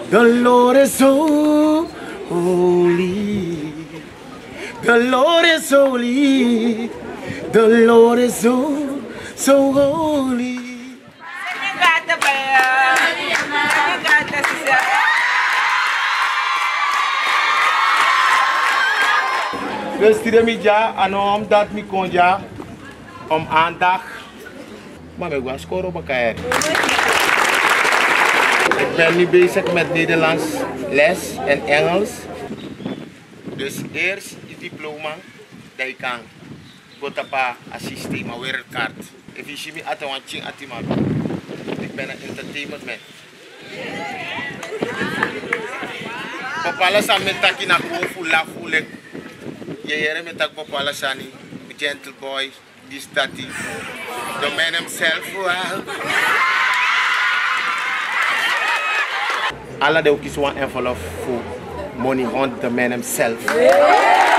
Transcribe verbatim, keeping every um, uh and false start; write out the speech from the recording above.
The Lord is so holy. The Lord is holy. The Lord is so, so holy. Dus die mi ja, anom dat mi kon ja, om aandag. Maar ik was scoren op elkaar. Ik ben nu bezig met Nederlands les en Engels. Dus eerst het diploma dat je kan botapa assistie, maar weer een kaart. If you see me at one ching at ik ben een entertainment man. Papa sa met taki na ko fula fulek. Je here met tak papa la sani, gentle boy, this daddy. The man himself. Alla de ook is one enveloppe voor money on the man himself.